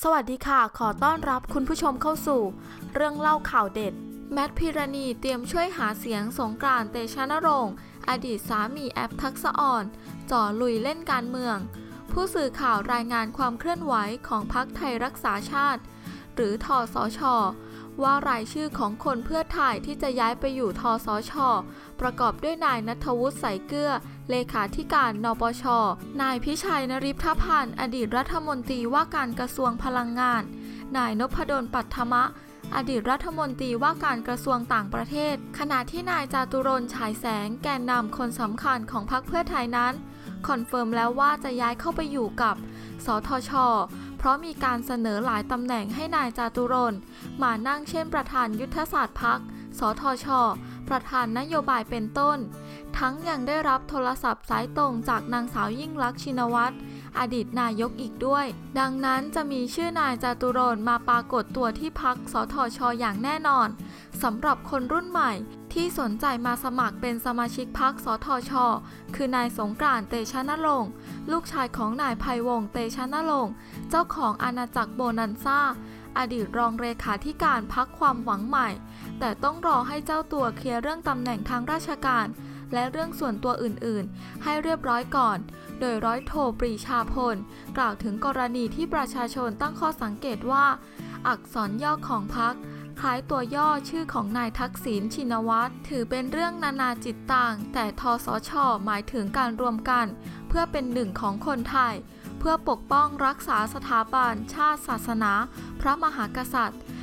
สวัสดีค่ะขอต้อนรับคุณผู้ชมเข้าสู่เรื่องเล่าข่าวเด็ดแมทพิรณีเตรียมช่วยหาเสียงสงกรานต์ เตชะนรงค์อดีตสามีแอปทักษะอ่อนจ่อลุยเล่นการเมืองผู้สื่อข่าวรายงานความเคลื่อนไหวของพรรคไทยรักษาชาติหรือทสช.ว่ารายชื่อของคนเพื่อไทยที่จะย้ายไปอยู่ทสช.ประกอบด้วยนายณัฐวุฒิ สายเกลือเลขาธิการนปช.นายพิชัย นฤทธพันธ์อดีตรัฐมนตรีว่าการกระทรวงพลังงานนายนพดล ปัทมะอดีตรัฐมนตรีว่าการกระทรวงต่างประเทศขณะที่นายจาตุรนต์ ฉายแสงแกนนำคนสำคัญของพรรคเพื่อไทยนั้นคอนเฟิร์มแล้วว่าจะย้ายเข้าไปอยู่กับสทช.เพราะมีการเสนอหลายตำแหน่งให้นายจาตุรนต์มานั่งเช่นประธานยุทธศาสตร์พรรคสทช.ประธานนโยบายเป็นต้นทั้งยังได้รับโทรศัพท์สายตรงจากนางสาวยิ่งลักษณ์ ชินวัตรอดีตนายกอีกด้วยดังนั้นจะมีชื่อนายจาตุรนต์มาปรากฏตัวที่พรรคสทช.อย่างแน่นอนสำหรับคนรุ่นใหม่ที่สนใจมาสมัครเป็นสมาชิกพรรคสทช.คือนายสงกรานต์ เตชะนรงค์ลูกชายของนายไพวงศ์ เตชะนรงค์เจ้าของอาณาจักรโบนันซ่าอดีตรองเลขาธิการพรรคความหวังใหม่แต่ต้องรอให้เจ้าตัวเคลียร์เรื่องตำแหน่งทางราชการและเรื่องส่วนตัวอื่นๆให้เรียบร้อยก่อนโดยร้อยโทปรีชาพลกล่าวถึงกรณีที่ประชาชนตั้งข้อสังเกตว่าอักษรย่อของพรรคคล้ายตัวย่อชื่อของนายทักษิณ ชินวัตรถือเป็นเรื่องนานาจิตตังแต่ทสช.หมายถึงการรวมกันเพื่อเป็นหนึ่งของคนไทยเพื่อปกป้องรักษาสถาบันชาติศาสนาพระมหากษัตริย์